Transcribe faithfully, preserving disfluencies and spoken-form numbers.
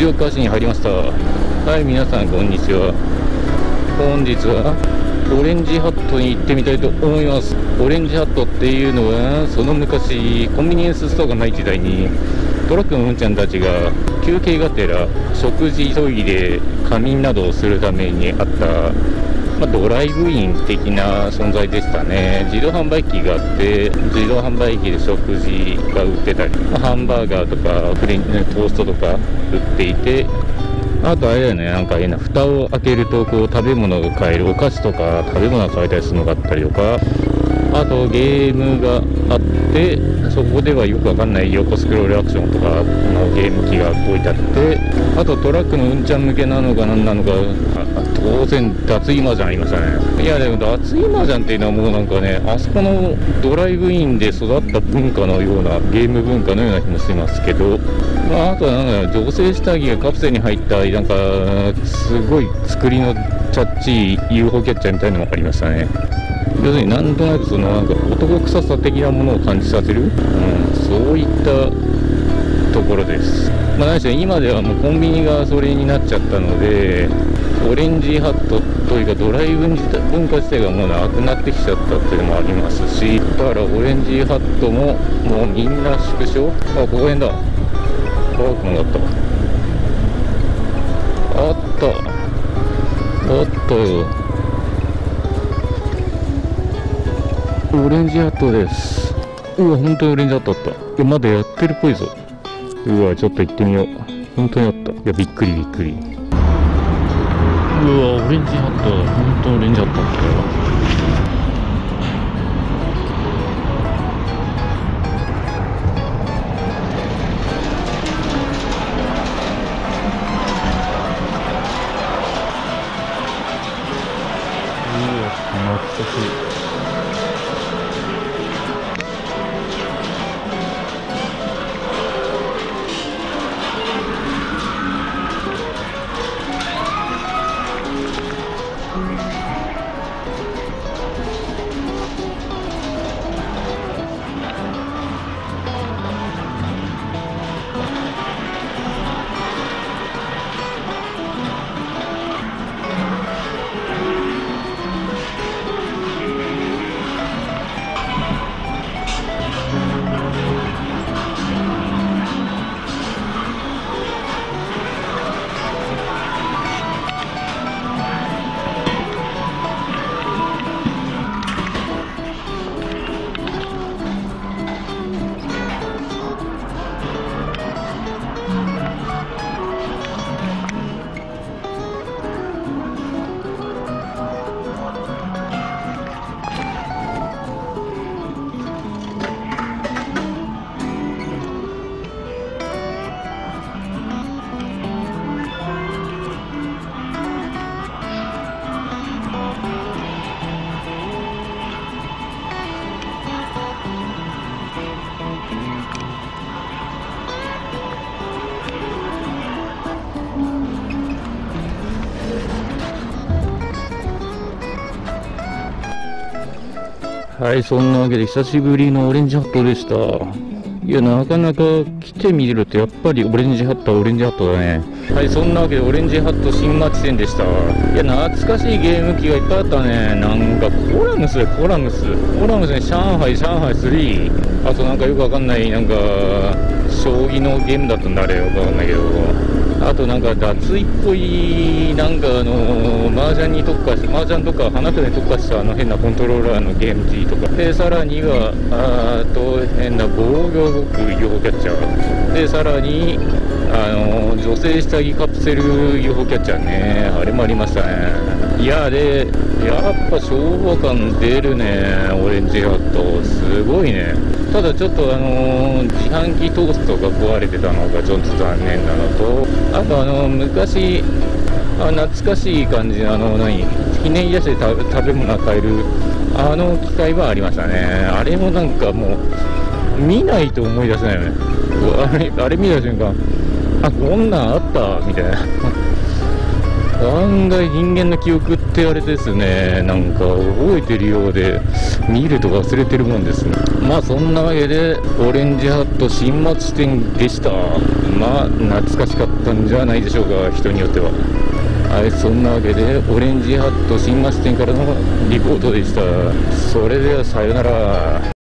藤岡市に入りました。はい、皆さんこんにちは。本日はオレンジハットに行ってみたいと思います。オレンジハットっていうのは、その昔コンビニエンスストアがない時代にトラックのうんちゃんたちが休憩がてら食事、トイレ、仮眠などをするためにあった、まあ、ドライブイン的な存在でしたね。自動販売機があって、自動販売機で食事が売ってたり、まあ、ハンバーガーとかフレントーストとか売っていて、あとあれだよね、なんか変な蓋を開けるとこう食べ物が買える、お菓子とか食べ物が買えたりするのがあったりとか、あとゲームがあって、そこではよくわかんない横スクロールアクションとかのゲーム機が置いてあって、あとトラックのうんちゃん向けなのか何なのか、当然脱衣麻雀ありましたね。いやでも脱衣麻雀っていうのはもうなんかね、あそこのドライブインで育った文化のような、ゲーム文化のような気もしますけど、まあ、あとはなんか女性下着がカプセルに入ったなんかすごい作りのチャッチー ユーフォー キャッチャーみたいなのがありましたね。要するになんとなくそのなんか男臭さ的なものを感じさせる、うん、そういったところです。まあ何しろ今ではもうコンビニがそれになっちゃったので、オレンジハットというかドライブ文化自体がもうなくなってきちゃったっていうのもありますし、だからオレンジハットももうみんな縮小、あ、公園だ、パークもあった、あったあったよ、オレンジハットです。うわ、本当にオレンジハットあった。いや、まだやってるっぽいぞ。うわ、ちょっと行ってみよう。本当にあった。いや、びっくりびっくり。うわ、オレンジハットだ。本当にオレンジハットあったよ。うわ、懐かしい。はい、そんなわけで久しぶりのオレンジハットでした。いや、なかなか来てみるとやっぱりオレンジハットはオレンジハットだね。はい、そんなわけでオレンジハット新町店でした。いや、懐かしいゲーム機がいっぱいあったね。なんかコラムスでコラムス。コラムスね、上海、上海スリー。あとなんかよくわかんない、なんか、将棋のゲームだったんだあれ、よくわかんないけど。あとなんか脱衣っぽい、なんかあのー、麻雀に特化した、麻雀とか花札に特化したあの変なコントローラーのゲーム機とか。で、さらには、あと変な防御動く ユーフォー キャッチャー。で、さらに、あのー、女性下着カプセル ユーフォー キャッチャーね。あれもありましたね。いや、で、やっぱ昭和感出るね、オレンジハット。すごいね。ただちょっとあのー、自販機トーストが壊れてたのがちょっと残念なのと、あとあのー、昔あ懐かしい感じのあの何記念癒しで食べ物が買えるあの機械はありましたね。あれもなんかもう見ないと思い出せないよね。あれあれ見た瞬間、あ、こんなんあったみたいな案外人間の記憶ってあれですね、なんか覚えてるようで見ると忘れてるもんですね。まあそんなわけでオレンジハット新町店でした。 まあ懐かしかったんじゃないでしょうか、人によっては。はい、そんなわけでオレンジハット新町店からのリポートでした。それではさよなら。